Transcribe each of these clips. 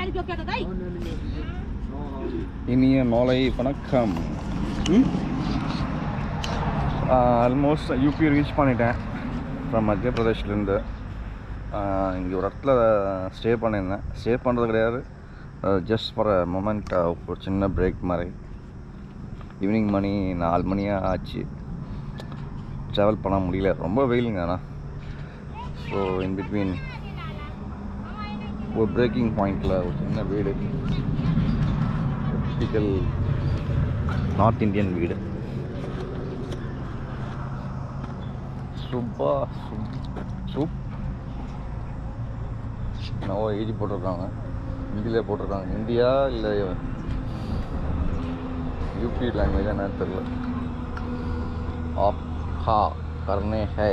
இனிய மாலை வணக்கம். ஆல்மோஸ்ட் யூபி ரீச் பண்ணிட்டேன். ஃப்ரம் மத்தியப்பிரதேஷ்லேருந்து இங்கே ஒரு இடத்துல ஸ்டே பண்ணியிருந்தேன். ஸ்டே பண்ணுறது கிடையாது, ஜஸ்ட் ஃபார் அ மொமெண்ட், ஒரு சின்ன பிரேக் மாதிரி. ஈவினிங் மணி 4 மணியாக ஆச்சு. ட்ராவல் பண்ண முடியல, ரொம்ப வெயிலுங்க. ஆனால் ஸோ இன் பிட்வீன் ஒரு பிரேக்கிங் பாயிண்டில் ஒரு சின்ன வீடு, டிப்பிக்கல் நார்த் இந்தியன் வீடு. சூப் என்னவோ எழுதி போட்டிருக்காங்க, ஹிந்தியில் போட்டிருக்காங்க. இந்தியா இல்லை யூபி லாங்குவேஜ் என்ன தெரியல. ஆப் ஹா கர்னே ஹை.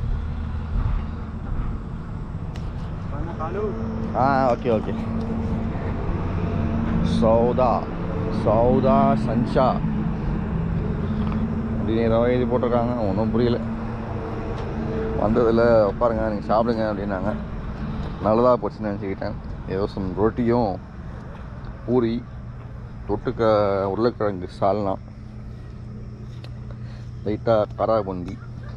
Okay okay. சௌதா சன்ஷா அப்படின்னு ஏதோ எழுதி போட்டிருக்காங்க, ஒன்றும் புரியல. வந்ததில் உட்காருங்க, நீங்கள் சாப்பிடுங்க அப்படின்னாங்க. நல்லதாக போச்சுன்னு நினச்சிக்கிட்டேன். ஏதோ சம் ரொட்டியும் பூரி, தொட்டுக்க உருளைக்கிழங்கு சால்னா, லைட்டாக காராபூந்தி.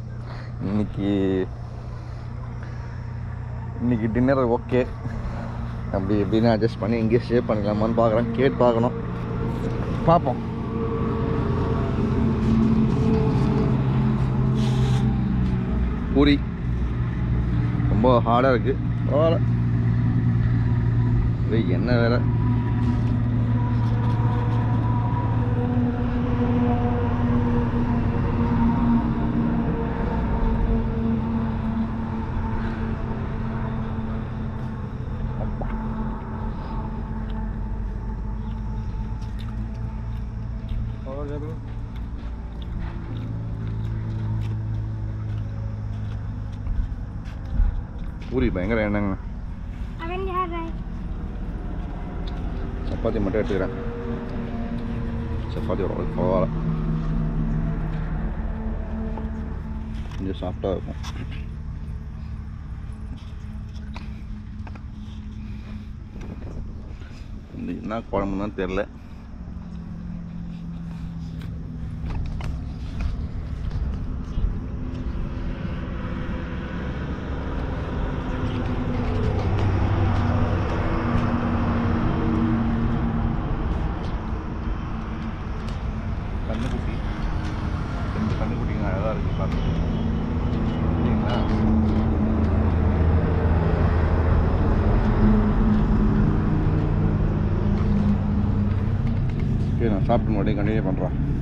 இன்றைக்கி டின்னர் ஓகே. அப்படி எப்படின்னு அட்ஜஸ்ட் பண்ணி இங்கேயே ஸ்டே பண்ணிக்கலாமான்னு பார்க்குறேன். கேட்டு பார்க்கணும், பார்ப்போம். பூரி ரொம்ப ஹார்டாக இருக்குது, பரவாயில்ல. என்ன வேறு பூரி பயங்கர எண்ணங்க. சப்பாத்தி மட்டும் எடுத்துக்கிறேன். சப்பாத்தி ஓரளவுக்கு பரவாயில்ல, கொஞ்சம் சாஃப்டாக இருக்கும். என்ன குழம்புன்னு தான் தெரில. கண்ணுக்குட்டி, 2 கண்ணுக்குட்டிங்க அழகாக இருக்குது பார்த்து, இல்லைங்களா? ஓகே, நான் சாப்பிட்டு மறுபடியும் கண்டினியூ பண்ணுறேன்.